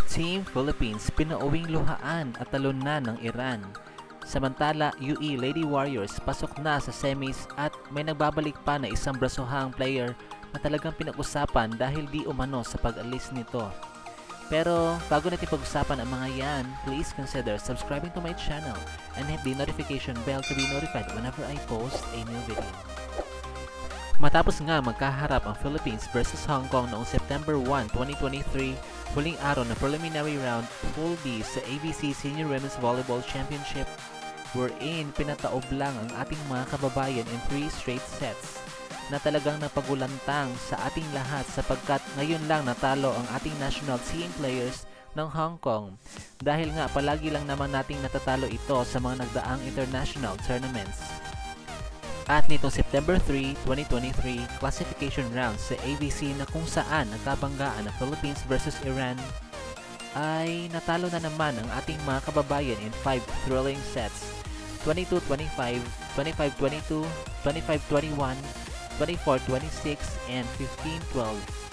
Team Philippines pinauwing luhaan at talon na ng Iran. Samantala, UE Lady Warriors pasok na sa semis at may nagbabalik pa na isang brasuhang player na talagang pinag-usapan dahil di umano sa pag-alis nito. Pero bago natin pag-usapan ang mga yan, please consider subscribing to my channel and hit the notification bell to be notified whenever I post a new video. Matapos nga magkaharap ang Philippines versus Hong Kong noong September 1, 2023, huling araw na preliminary round Pool B sa ABC Senior Women's Volleyball Championship, wherein pinataob lang ang ating mga kababayan in 3 straight sets na talagang napagulantang sa ating lahat sapagkat ngayon lang natalo ang ating national team players ng Hong Kong dahil nga palagi lang naman nating natatalo ito sa mga nagdaang international tournaments. At nitong September 3, 2023, classification round sa ABC na kung saan nagkabanggaan ang Philippines versus Iran ay natalo na naman ang ating mga kababayan in 5 thrilling sets, 22-25, 25-22, 25-21, 24-26, and 15-12.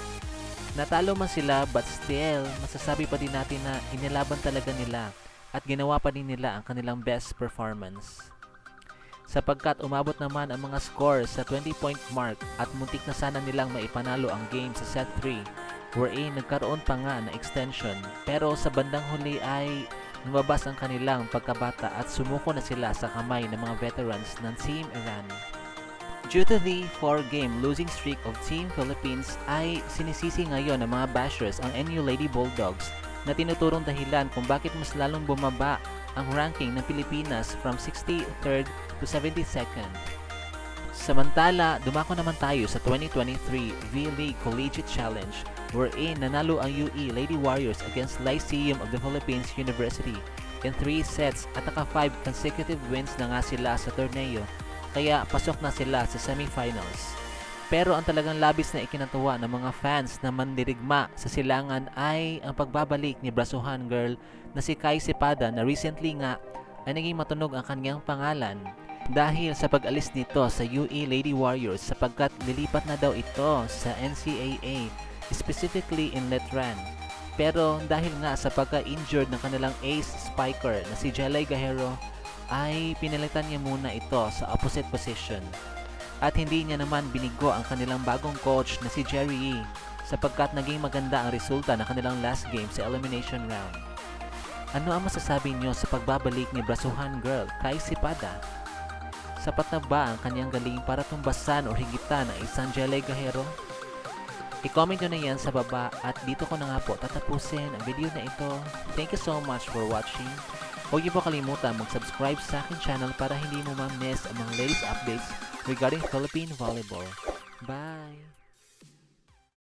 Natalo man sila but still, masasabi pa din natin na inilaban talaga nila at ginawa pa din nila ang kanilang best performance. Sapagkat umabot naman ang mga scores sa 20-point mark at muntik na sana nilang maipanalo ang game sa set 3 wherein nagkaroon pa nga na extension pero sa bandang huli ay lumabas ang kanilang pagkabata at sumuko na sila sa kamay ng mga veterans ng Team Iran. Due to the 4-game losing streak of Team Philippines ay sinisisi ngayon ng mga bashers ang NU Lady Bulldogs na tinuturong dahilan kung bakit mas lalong bumaba ang ranking ng Pilipinas from 63rd to 72nd. Samantala, dumako naman tayo sa 2023 V-League Collegiate Challenge wherein nanalo ang UE Lady Warriors against Lyceum of the Philippines University in 3 sets at naka 5 consecutive wins na nga sila sa torneo kaya pasok na sila sa semifinals. Pero ang talagang labis na ikinatuwa ng mga fans na mandirigma sa silangan ay ang pagbabalik ni Brasuhan Girl na si Kai Sipada na recently nga ay naging matunog ang kanyang pangalan dahil sa pag-alis nito sa UE Lady Warriors sapagkat lilipat na daw ito sa NCAA, specifically in Letran. Pero dahil nga sa pagka-injured ng kanilang ace spiker na si Jelay Gahero ay pinalitan niya muna ito sa opposite position. At hindi niya naman binigo ang kanilang bagong coach na si Jerry Yee sapagkat naging maganda ang resulta ng kanilang last game sa elimination round. Ano ang masasabi niyo sa pagbabalik ni Brasuhan Girl Kai Sipada? Sapat na ba ang kanyang galing para tumbasan o higitan ang isang Jelay Gahero? I-comment nyo na yan sa baba at dito ko na nga po tatapusin ang video na ito. Thank you so much for watching. Huwag niyo po kalimutan mag-subscribe sa aking channel para hindi mo ma-miss ang mga latest updates regarding Philippine volleyball. Bye!